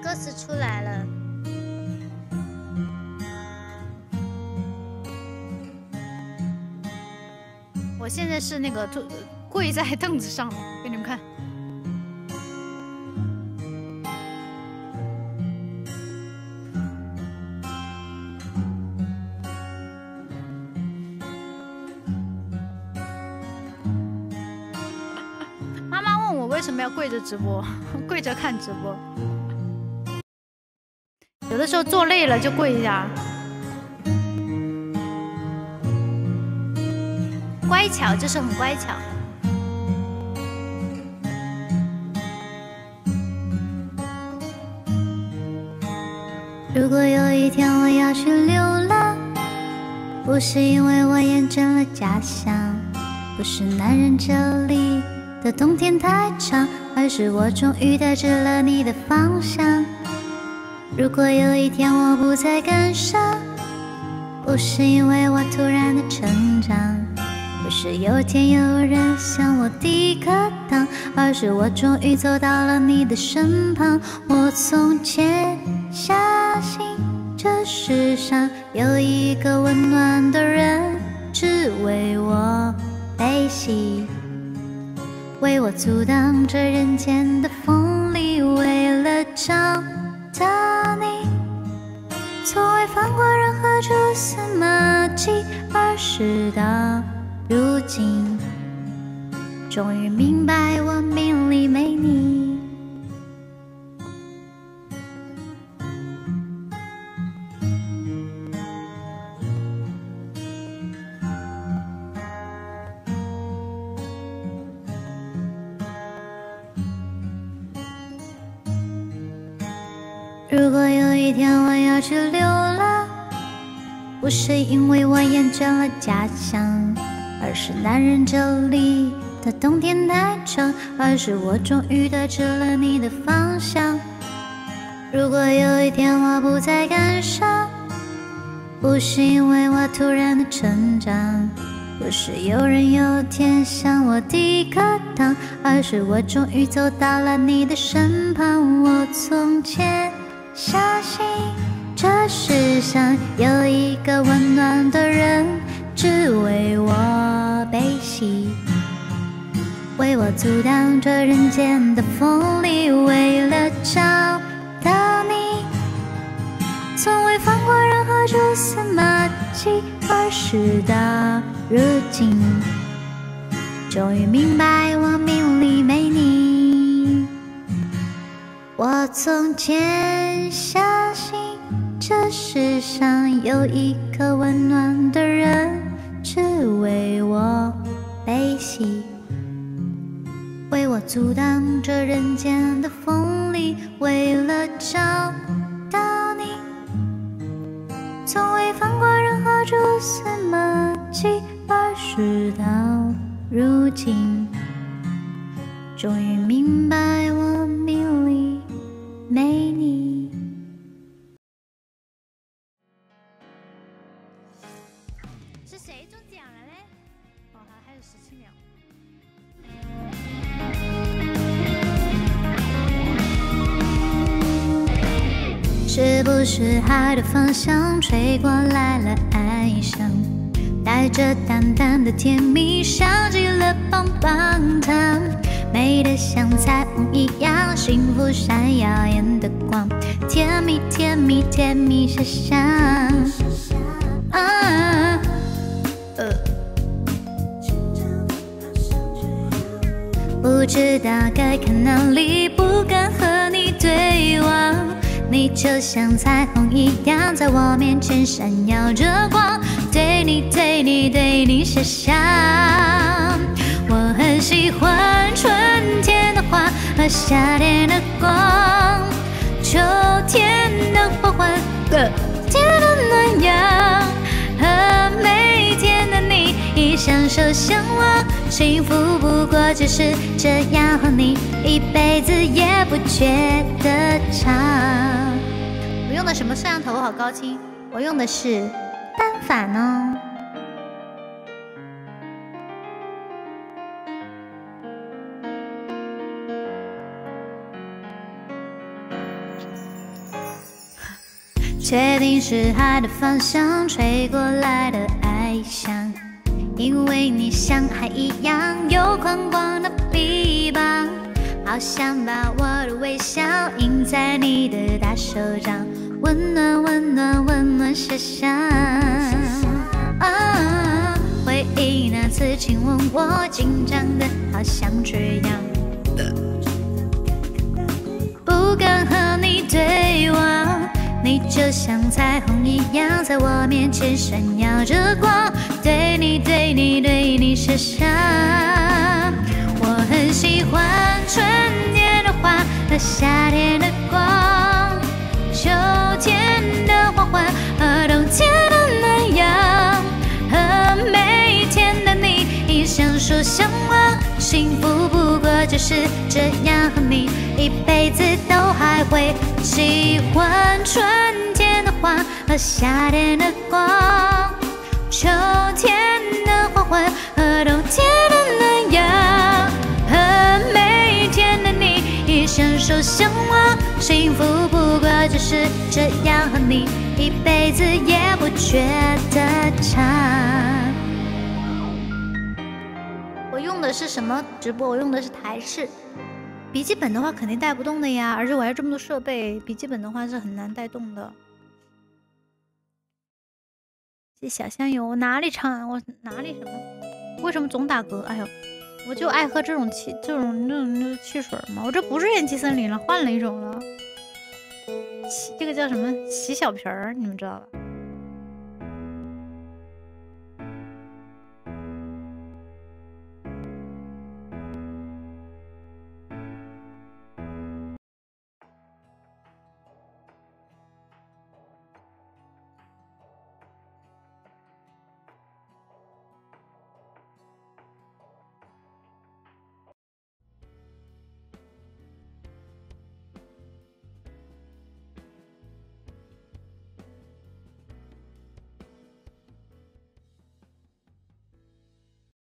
歌词出来了。我现在是那个跪在凳子上面，给你们看。妈妈问我为什么要跪着直播，跪着看直播。有的时候坐累了就跪一下。乖巧就是很乖巧。如果有一天我要去流浪，不是因为我厌倦了家乡，不是男人这里的冬天太长，而是我终于得知了你的方向。如果有一天我不再感伤，不是因为我突然的成长，不是有天有人向我递颗糖，而是我终于走到了你的身旁。我从前相信这世上有一个温暖的人，只为我悲喜，为我阻挡着人间的锋利，为了找到你，从未放过任何蛛丝马迹，而事到如今，终于明白我命里没你。如果有一天我要去流浪，不是因为我厌倦了家乡，而是男人这里的冬天太长，而是我终于得知了你的方向。如果有一天我不再感伤，不是因为我突然的成长，不是有人有天向我递颗糖，而是我终于走到了你的身旁。我从前相信这世上有一个温暖的人，只为我悲喜，为我阻挡着人间的锋利，为了找到你，从未放过任何蛛丝马迹，而事到如今，终于明白我命里没你。我从前相信这世上有一个温暖的人，只为我悲喜，为我阻挡着人间的锋利，为了找到你，从未放过任何蛛丝马迹，而事到如今，终于明白我命里没你。是谁中奖了嘞？哦，还有17秒。是不是海的方向吹过来了哀伤，带着淡淡的甜蜜，像极了棒棒糖，美得像彩虹一样，幸福闪耀眼的光，甜蜜甜蜜甜蜜遐想。不知道该看哪里，不敢和你对望，你就像彩虹一样，在我面前闪耀着光，对你对你对你遐想。我很喜欢春天的花和夏天的光，秋天的花环和天的暖阳，和每天的你已相守相望，幸福不过只是这样和你一辈子也不觉得长。我用的什么摄像头？好高清！我用的是单反哦。 确定是海的方向，吹过来的爱香，因为你像海一样有宽广的臂膀，好想把我的微笑印在你的大手掌，温暖温暖温暖遐想。回忆那次亲吻我，紧张的好像缺氧，不敢和你对望，你就像彩虹一样，在我面前闪耀着光，对你对你对你设想。我很喜欢春天的花和夏天的光，秋天的黄昏和冬天的暖阳，和每天的你相说相望，幸福不过就是这样，和你一辈子都还会喜欢春天的花和夏天的光，秋天的黄昏和冬天的暖阳，和每天的你相守相望，幸福不过就是这样，和你一辈子也不觉得长。我用的是什么直播？我用的是台式。笔记本的话肯定带不动的呀，而且我还有这么多设备，笔记本的话是很难带动的。谢小香油，我哪里唱啊？我哪里什么？为什么总打嗝？哎呦，我就爱喝这种汽水嘛。我这不是元气森林了，换了一种了。这个叫什么？洗小瓶儿，你们知道吧？